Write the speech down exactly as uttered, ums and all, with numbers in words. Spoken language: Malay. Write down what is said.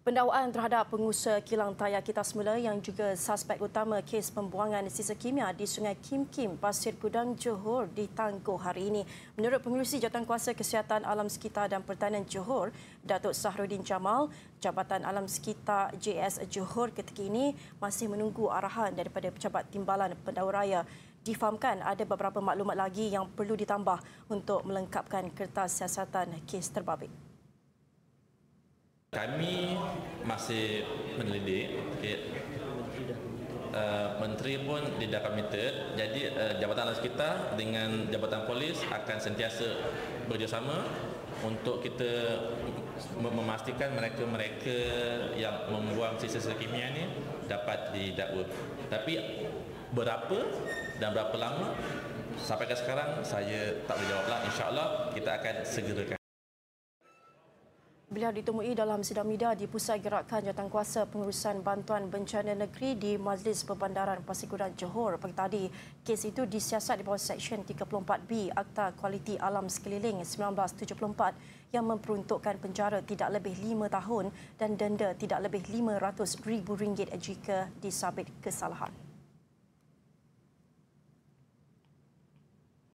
Pendakwaan terhadap pengusaha kilang tayar Kita Semula yang juga suspek utama kes pembuangan sisa kimia di Sungai Kim Kim, Pasir Gudang, Johor ditangguh hari ini. Menurut Pengerusi Jawatankuasa Kesihatan Alam Sekitar dan Pertanian Johor, Datuk Sahrudin Jamal, Jabatan Alam Sekitar J S Johor ketika ini masih menunggu arahan daripada Pejabat Timbalan Pendauraya. Difahamkan ada beberapa maklumat lagi yang perlu ditambah untuk melengkapkan kertas siasatan kes terbabit. Kami masih menyelidik, okay. uh, Menteri pun tidak committed. Jadi uh, Jabatan Alam Sekitar dengan Jabatan Polis akan sentiasa bekerjasama untuk kita memastikan mereka-mereka yang membuang sisa-sisa kimia ini dapat didakwa. Tapi berapa dan berapa lama sampai ke sekarang saya tak boleh jawablah. InsyaAllah kita akan segerakan. Beliau ditemui dalam sidang media di Pusat Gerakan Jawatankuasa Pengurusan Bantuan Bencana Negeri di Majlis Perbandaran Pasir Gudang Johor pagi tadi. Kes itu disiasat di bawah Seksyen tiga puluh empat B Akta Kualiti Alam Sekeliling seribu sembilan ratus tujuh puluh empat yang memperuntukkan penjara tidak lebih lima tahun dan denda tidak lebih lima ratus ribu ringgit jika disabit kesalahan.